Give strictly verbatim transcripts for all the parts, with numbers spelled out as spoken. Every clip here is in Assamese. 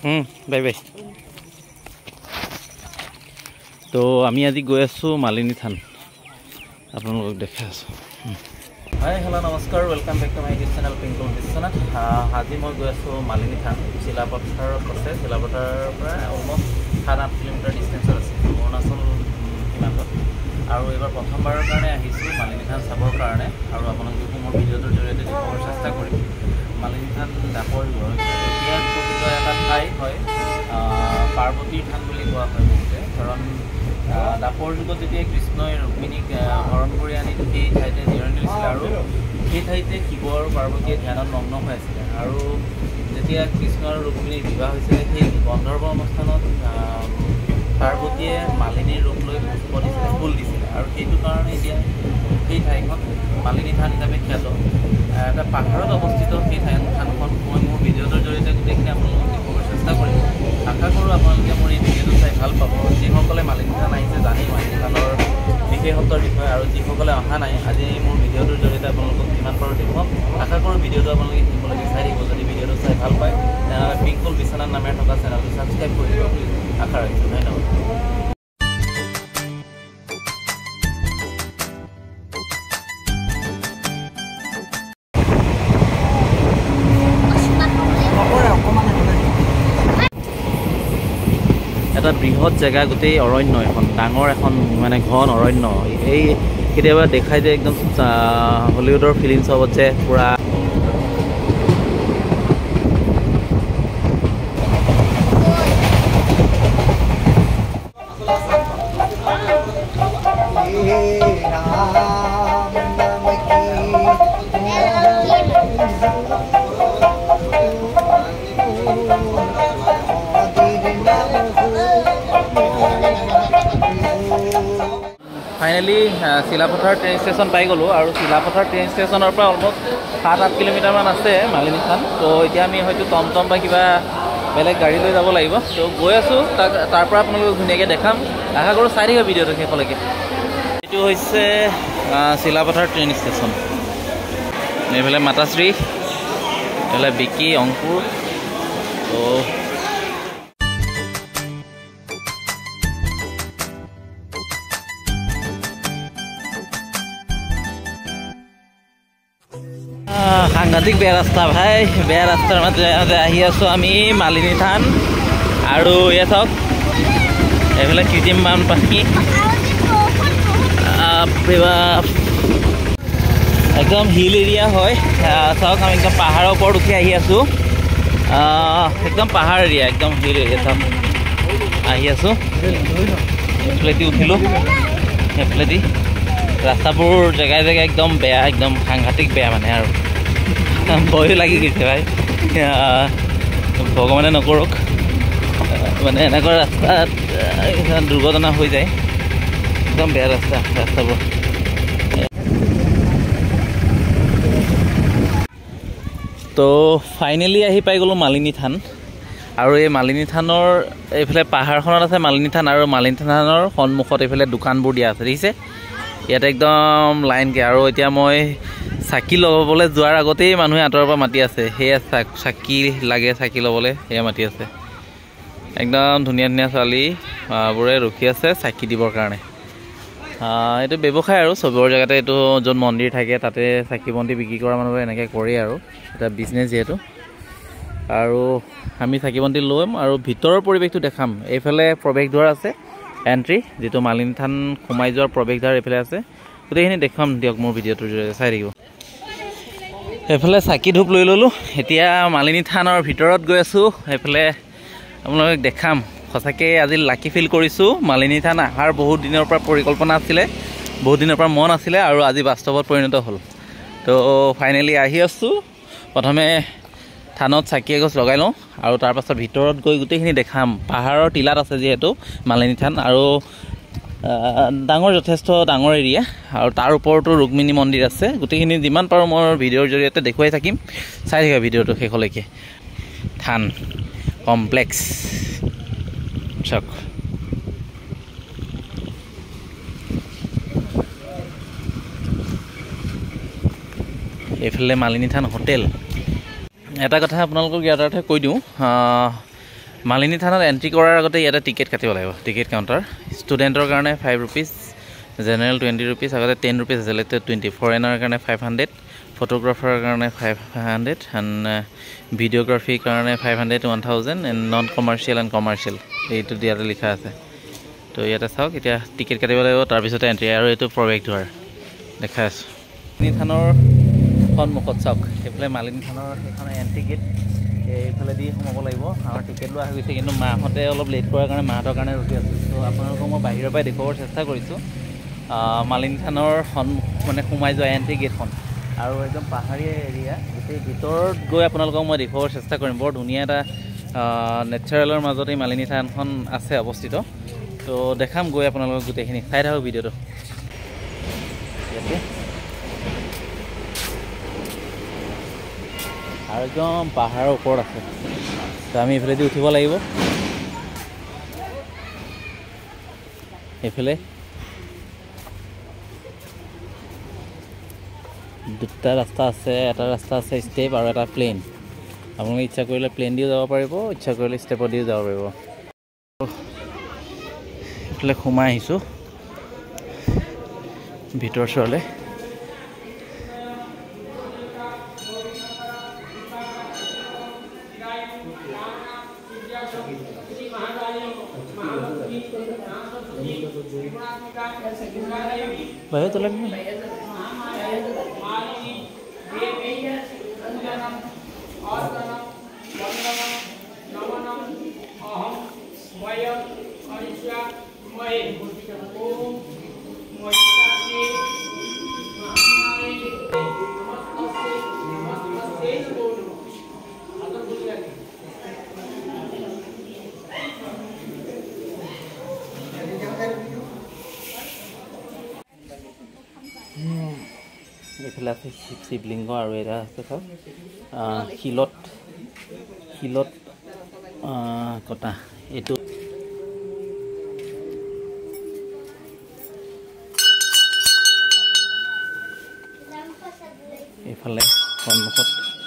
হুম বাই বাই তো আমি আজি গৈ আছো মালিনী থান আপোনালোকক দেখাই আছো হাই হেল্ল' নমস্কাৰ welcome back to my YouTube channel Pinkul Biswanath আজি মই গৈ আছোঁ মালিনী থান চিলাপথাৰত আছে চিলাপথাৰৰ পৰা অলমষ্ট সাত আঠ কিলোমিটাৰ ডিষ্টেঞ্চত আছে অৰুণাচল সীমান্তত আৰু এইবাৰ প্ৰথমবাৰৰ কাৰণে আহিছোঁ মালিনী থান চাবৰ কাৰণে আৰু আপোনালোকে মোৰ ভিডিঅ'টোৰ জৰিয়তে দেখুৱাবৰ চেষ্টা কৰিম মালিনী থান ডাকৰ এতিয়া প্ৰকৃত এটা ঠাই হয় পাৰ্বতীৰ থান বুলি কোৱা হয় বহুতে কাৰণ দাপৰ যুগত যেতিয়া কৃষ্ণই ৰুক্মিণীক হৰণ কৰি আনি সেই ঠাইতে জিৰণি লৈছিলে আৰু সেই ঠাইতে শিৱ আৰু পাৰ্বতীয়ে ধ্যানত মগ্ন হৈ আছিলে আৰু যেতিয়া কৃষ্ণ আৰু ৰুক্মিণীৰ বিবাহ হৈছিলে সেই গন্ধৰ্ব অনুষ্ঠানত পাৰ্বতীয়ে মালিনীৰ ৰূপ লৈ পুষ্প দিছিলে ফুল দিছিলে আৰু সেইটো কাৰণে এতিয়া সেই ঠাইখন মালিনী থান হিচাপে খ্যাত এটা পাহাৰত অৱস্থিত সেই ঠাই থানখন মই মোৰ ভিডিঅ'টোৰ জৰিয়তে গোটেইখিনি আপোনালোকক দেখুৱাবৰ চেষ্টা কৰিম আশা কৰোঁ আপোনালোকে মোৰ এই ভিডিঅ'টো চাই ভাল পাব যিসকলে মালিনী থান আহিছে জানি মালিনী থানৰ বিশেষত্বৰ বিষয়ে আৰু যিসকলে অহা নাই আজি মোৰ ভিডিঅ'টোৰ জৰিয়তে আপোনালোকক যিমান পাৰোঁ দেখুৱাম আশা কৰোঁ ভিডিঅ'টো আপোনালোকে শিকিবলৈকে চাই থাকিব যদি ভিডিঅ'টো চাই ভাল পায় তেনেহ'লে পিংকুল বিশ্বনাথ নামেৰে থকা চেনেলটো ছাবস্ক্ৰাইব কৰি দিব বুলি আশা ৰাখিছোঁ ধন্যবাদ এটা বৃহৎ জেগা গোটেই অৰণ্য এখন ডাঙৰ এখন মানে ঘন অৰণ্য এই কেতিয়াবা দেখাই যে একদম হলিউডৰ ফিল্ম চবত যে পুৰা ফাইনেলি চিলাপথাৰ ট্ৰেইন ষ্টেচন পাই গ'লোঁ আৰু চিলাপথাৰ ট্ৰেইন ষ্টেচনৰ পৰা অলমষ্ট সাত আঠ কিলোমিটাৰমান আছে মালিনী থান তো এতিয়া আমি হয়তো টমটম বা কিবা বেলেগ গাড়ী লৈ যাব লাগিব তো গৈ আছোঁ তাক তাৰ পৰা আপোনালোকক ধুনীয়াকৈ দেখাম আশা কৰোঁ চাই থাকিব ভিডিঅ'টো শেষলৈকে এইটো হৈছে চিলাপথাৰ ট্ৰেইন ষ্টেচন এইফালে মাতাশ্ৰী এইফালে বিকি অংকুৰ তো সাংঘাতিক বেয়া ৰাস্তা ভাই বেয়া ৰাস্তাৰ মাজে মাজে আহি আছোঁ আমি মালিনী থান আৰু এয়া চাওক এইফালে কৃত্ৰিম বানপানী একদম হিল এৰিয়া হয় চাওক আমি একদম পাহাৰৰ ওপৰত উঠি আহি আছোঁ একদম পাহাৰ এৰিয়া একদম হিল এৰিয়া চাওক আহি আছোঁ সেইফালেদি উঠিলোঁ সেইফালেদি ৰাস্তাবোৰ জেগাই জেগাই একদম বেয়া একদম সাংঘাতিক বেয়া মানে আৰু ভয়ো লাগি গৈছে ভাই ভগৱানে নকৰক মানে এনেকুৱা ৰাস্তাত দুৰ্ঘটনা হৈ যায় একদম বেয়া ৰাস্তা ৰাস্তাবোৰ তো ফাইনেলি আহি পাই গ'লোঁ মালিনী থান আৰু এই মালিনী থানৰ এইফালে পাহাৰখনত আছে মালিনী থান আৰু মালিনী থানৰ সন্মুখত এইফালে দোকানবোৰ দিয়া আছে দেখিছে ইয়াত একদম লাইনকৈ আৰু এতিয়া মই চাকি ল'বলৈ যোৱাৰ আগতেই মানুহে আঁতৰৰ পৰা মাতি আছে সেয়া চাকি লাগে চাকি ল'বলৈ সেয়া মাতি আছে একদম ধুনীয়া ধুনীয়া ছোৱালীবোৰে ৰখি আছে চাকি দিবৰ কাৰণে এইটো ব্যৱসায় আৰু চবৰ জেগাতে এইটো য'ত মন্দিৰ থাকে তাতে চাকি বন্তি বিক্ৰী কৰা মানুহবোৰে এনেকৈ কৰে আৰু এটা বিজনেছ যিহেতু আৰু আমি চাকি বন্তি ল'ম আৰু ভিতৰৰ পৰিৱেশটো দেখাম এইফালে প্ৰৱেশদ্বাৰ আছে এণ্ট্ৰি যিটো মালিনী থান সোমাই যোৱাৰ প্ৰৱেশদ্বাৰ এইফালে আছে গোটেইখিনি দেখুৱাম দিয়ক মোৰ ভিডিঅ'টোৰ জৰিয়তে চাই থাকিব এইফালে চাকি ধূপ লৈ ল'লোঁ এতিয়া মালিনী থানৰ ভিতৰত গৈ আছোঁ এইফালে আপোনালোকক দেখাম সঁচাকৈ আজি লাকি ফিল কৰিছোঁ মালিনী থান অহাৰ বহুত দিনৰ পৰা পৰিকল্পনা আছিলে বহুত দিনৰ পৰা মন আছিলে আৰু আজি বাস্তৱত পৰিণত হ'ল তো ফাইনেলি আহি আছোঁ প্ৰথমে থানত চাকি এগছ লগাই লওঁ আৰু তাৰপাছত ভিতৰত গৈ গোটেইখিনি দেখাম পাহাৰৰ টিলাত আছে যিহেতু মালিনী থান আৰু ডাঙৰ যথেষ্ট ডাঙৰ এৰিয়া আৰু তাৰ ওপৰতো ৰুক্মিণী মন্দিৰ আছে গোটেইখিনি যিমান পাৰোঁ মই ভিডিঅ'ৰ জৰিয়তে দেখুৱাই থাকিম চাই থাকিব ভিডিঅ'টো শেষলৈকে থান কমপ্লেক্স চাওক এইফালে মালিনী থান হোটেল এটা কথা আপোনালোকক ইয়াতে কৈ দিওঁ মালিনী থানত এন্ট্ৰি কৰাৰ আগতে ইয়াতে টিকেট কাটিব লাগিব টিকেট কাউণ্টাৰ ষ্টুডেণ্টৰ কাৰণে five rupees general twenty rupees আগতে টেন ৰুপিজ আছিলে এতিয়া টুৱেণ্টি ফৰেনাৰ কাৰণে ফাইভ হাণ্ড্ৰেড ফটোগ্ৰাফাৰৰ কাৰণে ফাইভ হাণ্ড্ৰেড এণ্ড ভিডিঅ'গ্ৰাফীৰ কাৰণে five hundred one thousand and non commercial and commercial এইটো ইয়াতে লিখা আছে তো ইয়াতে চাওক এতিয়া টিকেট কাটিব লাগিব তাৰপিছতে এণ্ট্ৰি আৰু এইটো প্ৰৱেশদ্বাৰ দেখা আছোঁ মালিনী থানৰ সন্মুখত চাওক সেইফালে মালিনী থানৰ সেইখন এণ্ট্ৰি গেট এইফালেদি সোমাব লাগিব আমাৰ টিকেট লোৱা হৈ গৈছে কিন্তু মাহঁতে অলপ লেট কৰাৰ কাৰণে মাহঁতৰ কাৰণে ৰখি আছোঁ ত' আপোনালোকক মই বাহিৰৰ পৰাই দেখুৱাবৰ চেষ্টা কৰিছোঁ মালিনী থানৰ সন মানে সোমাই যোৱা এণ্ট্ৰি গেটখন আৰু একদম পাহাৰীয়া এৰিয়া গোটেই ভিতৰত গৈ আপোনালোকক মই দেখুৱাবৰ চেষ্টা কৰিম বৰ ধুনীয়া এটা নেচাৰেলৰ মাজত এই মালিনী থানখন আছে অৱস্থিত তো দেখাম গৈ আপোনালোকক গোটেইখিনি চাই থাকক ভিডিঅ'টো ইয়াতে আৰু একদম পাহাৰৰ ওপৰত আছে তো আমি এইফালেদি উঠিব লাগিব এইফালে দুটা ৰাস্তা আছে এটা ৰাস্তা আছে ষ্টেপ আৰু এটা প্লেন আপোনালোকে ইচ্ছা কৰিলে প্লেন দিও যাব পাৰিব ইচ্ছা কৰিলে ষ্টেপত দিও যাব পাৰিব এইফালে সোমাই আহিছোঁ ভিতৰ চৰলৈ বাহিৰত ওলাই এইফালে আছে শিৱ শিৱলিংগ আৰু এটা আছে চাওক শিলত শিলত কটা এইটো এইফালে সন্মুখত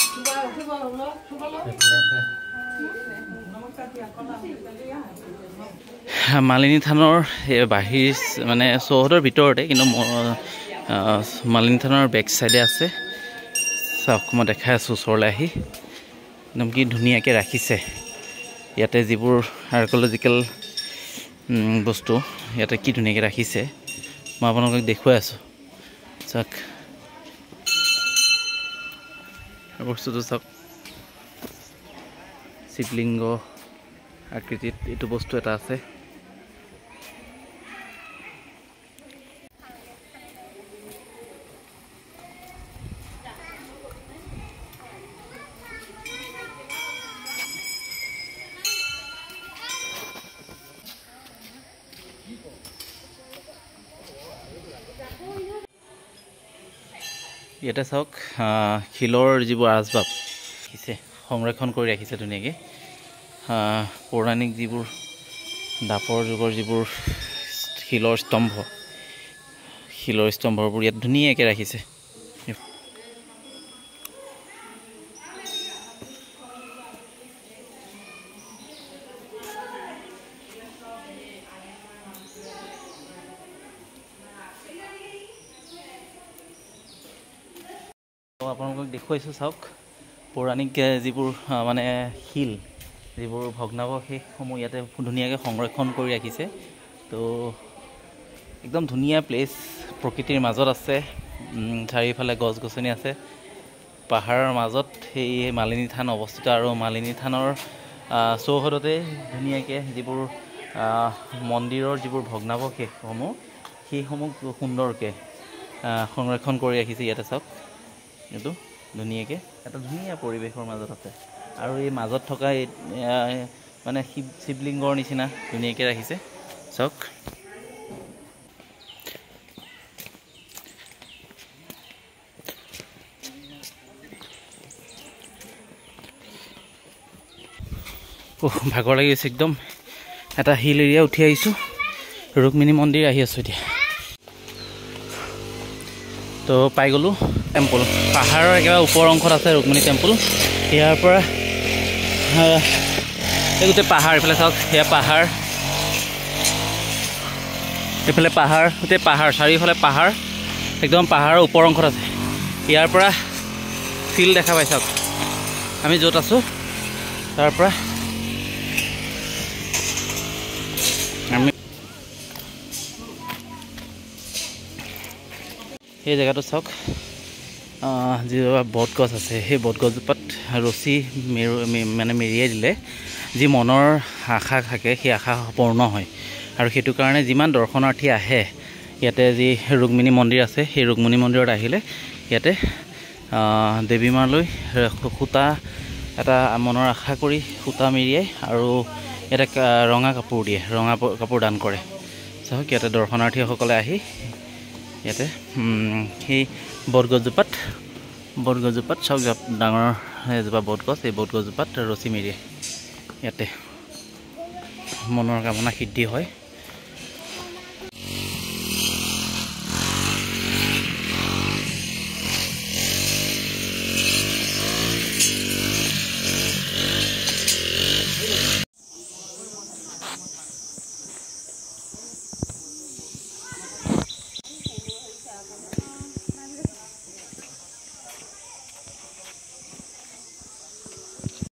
মালিনী থানৰ বাহিৰ মানে চৌহদৰ ভিতৰতে কিন্তু মালিনী থানৰ বেক চাইডে আছে চাওক মই দেখাই আছোঁ ওচৰলৈ আহি একদম কি ধুনীয়াকৈ ৰাখিছে ইয়াতে যিবোৰ আৰ্কলজিকেল বস্তু ইয়াতে কি ধুনীয়াকৈ ৰাখিছে মই আপোনালোকক দেখুৱাই আছোঁ চাওক বস্তুটো চাওক শিৱলিংগ আকৃতিত এইটো বস্তু এটা আছে ইয়াতে চাওক শিলৰ যিবোৰ আচবাব ৰাখিছে সংৰক্ষণ কৰি ৰাখিছে ধুনীয়াকৈ পৌৰাণিক যিবোৰ দাপৰ যুগৰ যিবোৰ শিলৰ স্তম্ভ শিলৰ স্তম্ভবোৰ ইয়াত ধুনীয়াকৈ ৰাখিছে আপোনালোকক দেখুৱাইছোঁ চাওক পৌৰাণিক যিবোৰ মানে শিল যিবোৰ ভগ্নাৱশেষসমূহ ইয়াতে ধুনীয়াকৈ সংৰক্ষণ কৰি ৰাখিছে তো একদম ধুনীয়া প্লেচ প্ৰকৃতিৰ মাজত আছে চাৰিওফালে গছ গছনি আছে পাহাৰৰ মাজত সেই মালিনী থান অৱস্থিত আৰু মালিনী থানৰ চৌহদতে ধুনীয়াকৈ যিবোৰ মন্দিৰৰ যিবোৰ ভগ্নাৱশেষসমূহ সেইসমূহ সুন্দৰকৈ সংৰক্ষণ কৰি ৰাখিছে ইয়াতে চাওক এইটো ধুনীয়াকৈ এটা ধুনীয়া পৰিৱেশৰ মাজত আছে আৰু এই মাজত থকা এই মানে শিৱ শিৱলিংগৰ নিচিনা ধুনীয়াকৈ ৰাখিছে চাওক ভাগৰ লাগি গৈছে একদম এটা হিল এৰিয়া উঠি আহিছোঁ ৰুক্মিণী মন্দিৰ আহি আছোঁ এতিয়া তো পাই গ'লোঁ টেম্পল পাহাৰৰ একেবাৰে ওপৰ অংশত আছে ৰুক্মিণী টেম্পল ইয়াৰ পৰা এই গোটেই পাহাৰ এইফালে চাওক সেয়া পাহাৰ এইফালে পাহাৰ গোটেই পাহাৰ চাৰিওফালে পাহাৰ একদম পাহাৰৰ ওপৰ অংশত আছে ইয়াৰ পৰা ফিল্ড দেখা পাই চাওক আমি য'ত আছোঁ তাৰ পৰা আমি এই জেগাটো চাওক যিজোপা বটগছ আছে সেই বটগছজোপাত ৰছী মেৰু মানে মেৰিয়াই দিলে যি মনৰ আশা থাকে সেই আশা পূৰ্ণ হয় আৰু সেইটো কাৰণে যিমান দৰ্শনাৰ্থী আহে ইয়াতে যি ৰুক্মিণী মন্দিৰ আছে সেই ৰুক্মিণী মন্দিৰত আহিলে ইয়াতে দেৱী মালৈ সূতা এটা মনৰ আশা কৰি সূতা মেৰিয়াই আৰু ইয়াতে ৰঙা কাপোৰ দিয়ে ৰঙা কাপোৰ দান কৰে চাওক ইয়াতে দৰ্শনাৰ্থীসকলে আহি ইয়াতে সেই বটগছজোপাত বটগছজোপাত চাওক ডাঙৰ এজোপা বটগছ এই বটগছজোপাত ৰছী মেৰিয়াই ইয়াতে মনৰ কামনা সিদ্ধি হয়